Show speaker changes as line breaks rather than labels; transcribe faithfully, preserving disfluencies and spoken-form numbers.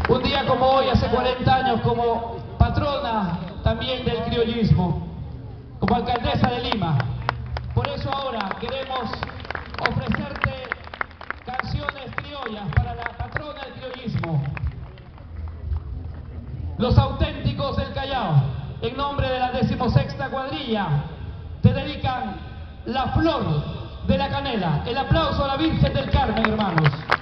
Un día como hoy, hace cuarenta años, como patrona también del criollismo, como alcaldesa de Lima. Por eso ahora queremos ofrecerte canciones criollas para la patrona del criollismo, los auténticos del Callao. En nombre de la decimosexta cuadrilla, te dedican La Flor de la Canela. El aplauso a la Virgen del Carmen, hermanos.